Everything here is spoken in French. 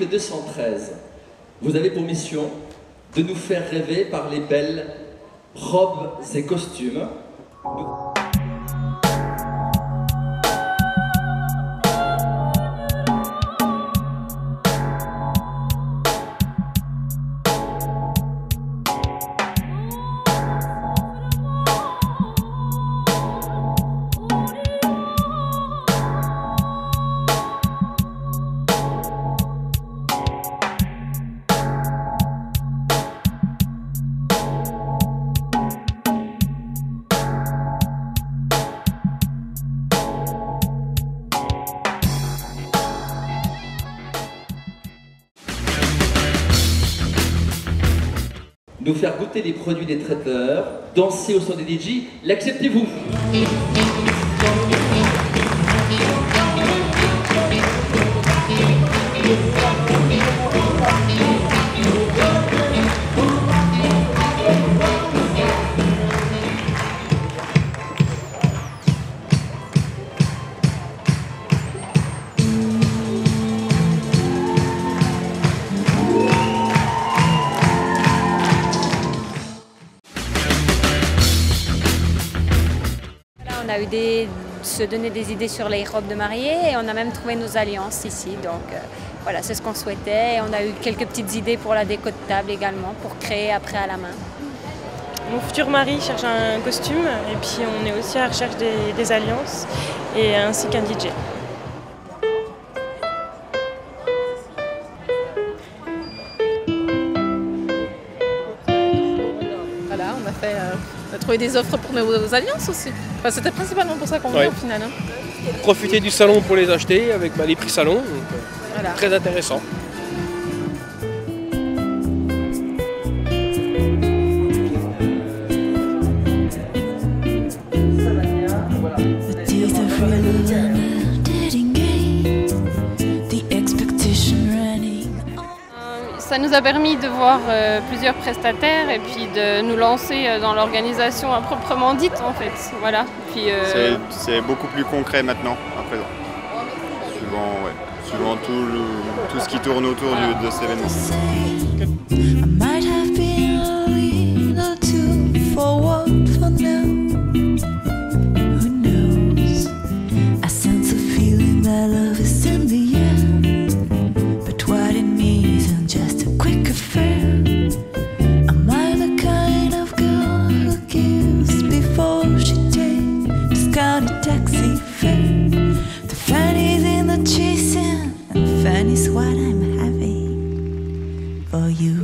213. Vous avez pour mission de nous faire rêver par les belles robes et costumes. Nous faire goûter les produits des traiteurs, danser au son des DJ, l'acceptez-vous? On a eu se donner des idées sur les robes de mariée et on a même trouvé nos alliances ici. Donc voilà, c'est ce qu'on souhaitait. Et on a eu quelques petites idées pour la déco de table également, pour créer après à la main. Mon futur mari cherche un costume et puis on est aussi à la recherche des alliances et ainsi qu'un DJ. Voilà, on a trouvé des offres pour nos alliances aussi. Enfin, c'était principalement pour ça qu'on venait au final. Hein. Profiter du salon pour les acheter avec les prix salon, donc, voilà. Très intéressant. Ça nous a permis de voir plusieurs prestataires et puis de nous lancer dans l'organisation à proprement dite en fait. Voilà. Puis, c'est beaucoup plus concret maintenant, à présent. Suivant tout ce qui tourne autour de cet événement. What I'm having for you.